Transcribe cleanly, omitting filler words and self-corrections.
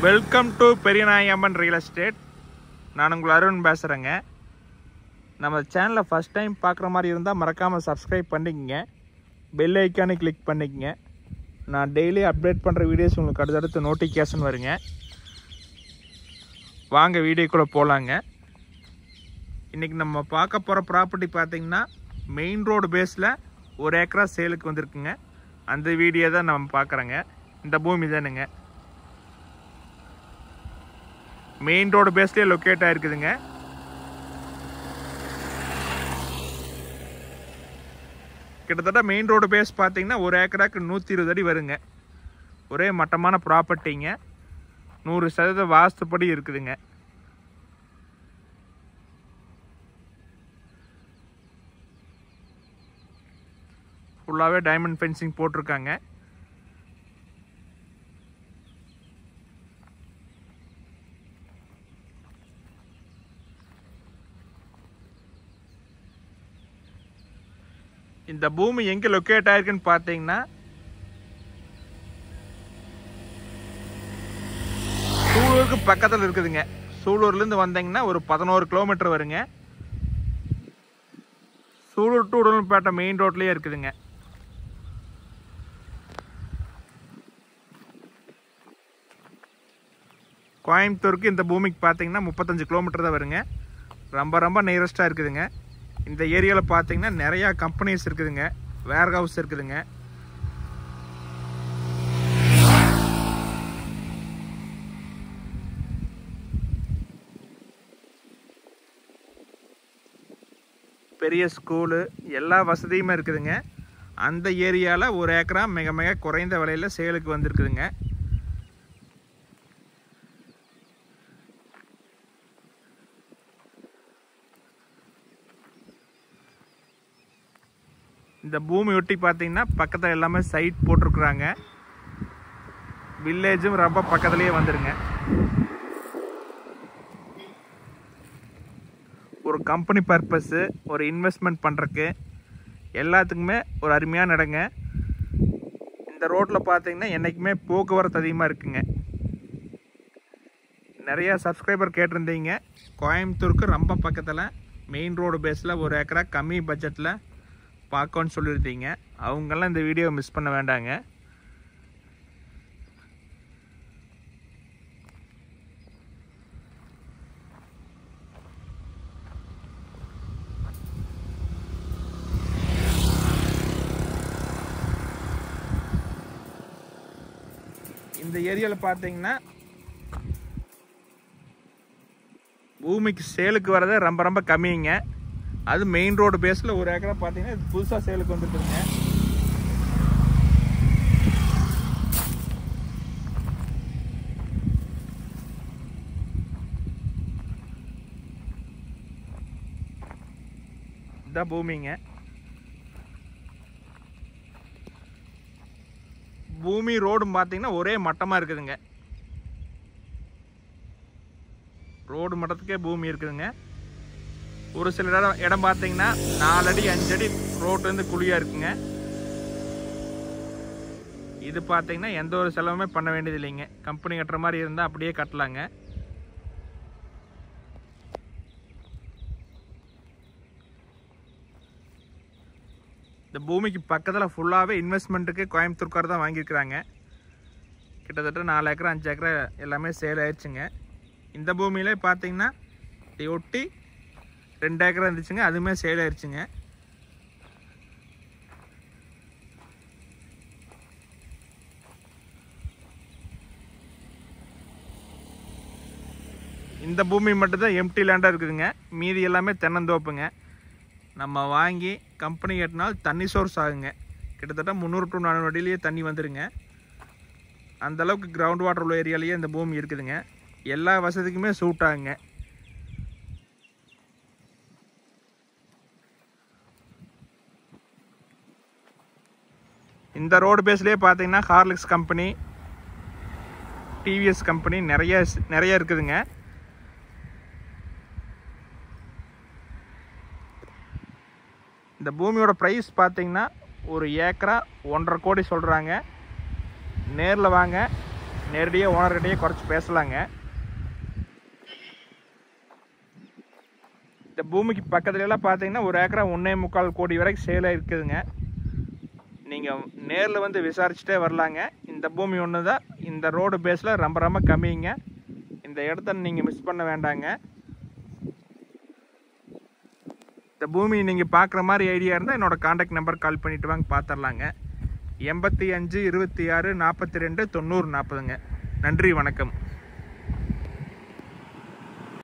Welcome to Periyanayamman real estate. நான் உங்கள் அருண் பேசுகிறேங்க. நம்ம சேனலை ஃபஸ்ட் டைம் பார்க்குற மாதிரி இருந்தால் மறக்காமல் சப்ஸ்கிரைப் பண்ணிக்கங்க, பெல் ஐக்கானே கிளிக் பண்ணிக்கங்க. நான் டெய்லி அப்டேட் பண்ணுற வீடியோஸ் உங்களுக்கு அடுத்தடுத்து நோட்டிஃபிகேஷன் வருங்க. வாங்க வீடியோக்குள்ளே போகலாங்க. இன்றைக்கி நம்ம பார்க்க போகிற ப்ராப்பர்ட்டி பார்த்திங்கன்னா மெயின் ரோடு பேஸில் 1 ஏக்கரா சேலுக்கு வந்திருக்குங்க. அந்த வீடியோ தான் நம்ம பார்க்குறோங்க. இந்த பூமி தானுங்க மெயின் ரோடு பேஸ்லேயே லொக்கேட் ஆகிருக்குதுங்க. கிட்டத்தட்ட மெயின் ரோடு பேஸ் பார்த்தீங்கன்னா 1 ஏக்கராக்கு 120 அடி வருங்க. ஒரே மட்டமான ப்ராப்பர்ட்டிங்க. 100% வாஸ்துப்படி இருக்குதுங்க. ஃபுல்லாகவே டைமண்ட் ஃபென்சிங் போட்டிருக்காங்க. இந்த பூமி எங்கே லொக்கேட் ஆயிருக்குன்னு பார்த்தீங்கன்னா சூலூருக்கு பக்கத்தில் இருக்குதுங்க. சூலூர்லேருந்து வந்தீங்கன்னா ஒரு 11 கிலோமீட்டர் வருங்க. சூலூர் டு உடல்பேட்டை மெயின் ரோட்லேயே இருக்குதுங்க. கோயம்புத்தூருக்கு இந்த பூமிக்கு பார்த்தீங்கன்னா 35 கிலோமீட்டர் தான் வருங்க. ரொம்ப நியரஸ்டாக இருக்குதுங்க. இந்த ஏரியாவில் பார்த்தீங்கன்னா நிறையா கம்பெனிஸ் இருக்குதுங்க, வேர் ஹவுஸ் இருக்குதுங்க. பெரிய ஸ்கூலு எல்லா வசதியுமே இருக்குதுங்க. அந்த ஏரியாவில் 1 ஏக்கரா மிக குறைந்த விலையில் சேலுக்கு வந்திருக்குதுங்க. இந்த பூமி ஒட்டி பார்த்தீங்கன்னா பக்கத்தில் எல்லாமே சைட் போட்டிருக்குறாங்க. வில்லேஜும் ரொம்ப பக்கத்துலேயே வந்துடுங்க. ஒரு கம்பெனி பர்பஸ்ஸு, ஒரு இன்வெஸ்ட்மெண்ட் பண்ணுறக்கு எல்லாத்துக்குமே ஒரு அருமையான இடங்க. இந்த ரோட்டில் பார்த்தீங்கன்னா என்றைக்குமே போக்குவரத்து அதிகமாக இருக்குங்க. நிறையா சப்ஸ்கிரைபர் கேட்டிருந்தீங்க. கோயம்புத்தூருக்கு ரொம்ப பக்கத்தில் மெயின் ரோடு பேஸில் 1 ஏக்கரா கம்மி பட்ஜெட்டில் பார்க்கணுன்னு சொல்லியிருந்தீங்க. அவங்கெல்லாம் இந்த வீடியோவை மிஸ் பண்ண வேண்டாங்க. இந்த ஏரியாவில் பார்த்தீங்கன்னா பூமிக்கு சேலுக்கு வரதே ரொம்ப கம்மிங்க. அது மெயின் ரோடு பேஸில் 1 ஏக்கரா பார்த்தீங்கன்னா இது புதுசாக சேலுக்கு வந்துட்டுருங்க. இதான் பூமிங்க. பூமி ரோடும் பார்த்தீங்கன்னா ஒரே மட்டமாக இருக்குதுங்க. ரோடு மட்டத்துக்கே பூமி இருக்குதுங்க. ஒரு சில இடம் பார்த்தீங்கன்னா 4 அடி 5 அடி ரோட்டு வந்து குழியாக இருக்குங்க. இது பார்த்தீங்கன்னா எந்த ஒரு செலவுமே பண்ண வேண்டியது இல்லைங்க. கம்பெனி கட்டுற மாதிரி இருந்தால் அப்படியே கட்டலாங்க. இந்த பூமிக்கு பக்கத்தில் ஃபுல்லாகவே இன்வெஸ்ட்மெண்ட்டுக்கு கோயம்புத்தூர்கார் தான் வாங்கியிருக்கிறாங்க. கிட்டத்தட்ட 4 ஏக்கரா 5 ஏக்கரா எல்லாமே சேல் ஆயிடுச்சுங்க. இந்த பூமியிலே பார்த்தீங்கன்னா ஒட்டி 2 ஏக்கரா இருந்துச்சுங்க, அதுவுமே சேல் ஆயிடுச்சுங்க. இந்த பூமி மட்டும்தான் எம்டி லேண்டாக இருக்குதுங்க. மீதி எல்லாமே தென்னந்தோப்புங்க. நம்ம வாங்கி கம்பெனி கட்டினால் தண்ணி சோர்ஸ் ஆகுங்க. கிட்டத்தட்ட 300 to 400 அடியிலேயே தண்ணி வந்துடுங்க. அந்தளவுக்கு கிரவுண்ட் வாட்டர் உள்ள ஏரியாலேயே இந்த பூமி இருக்குதுங்க. எல்லா வசதிக்குமே சூட் ஆகுங்க. இந்த ரோடு பேஸ்லேயே பார்த்தீங்கன்னா ஹார்லிக்ஸ் கம்பெனி, டிவிஎஸ் கம்பெனி நிறைய இருக்குதுங்க. இந்த பூமியோட ப்ரைஸ் பார்த்தீங்கன்னா ஒரு ஏக்கரா 1.5 கோடி சொல்கிறாங்க. நேரில் வாங்க, நேரடியாக ஓனர்கிட்டயே குறைச்சி பேசலாங்க. இந்த பூமிக்கு பக்கத்துலலாம் பார்த்தீங்கன்னா 1 ஏக்கரா 1.25 கோடி வரைக்கும் சேலாக இருக்குதுங்க. நீங்கள் நேரில் வந்து விசாரிச்சுட்டே வரலாங்க. இந்த பூமி ஒன்று தான் இந்த ரோடு பேஸில் ரொம்ப கம்மிங்க. இந்த இடத்த நீங்கள் மிஸ் பண்ண வேண்டாங்க. இந்த பூமி நீங்கள் பார்க்குற மாதிரி ஐடியா இருந்தால் என்னோடய காண்டாக்ட் நம்பர் கால் பண்ணிவிட்டு வாங்க, பார்த்துடலாங்க. 85 26 42 90 40ங்க. நன்றி, வணக்கம்.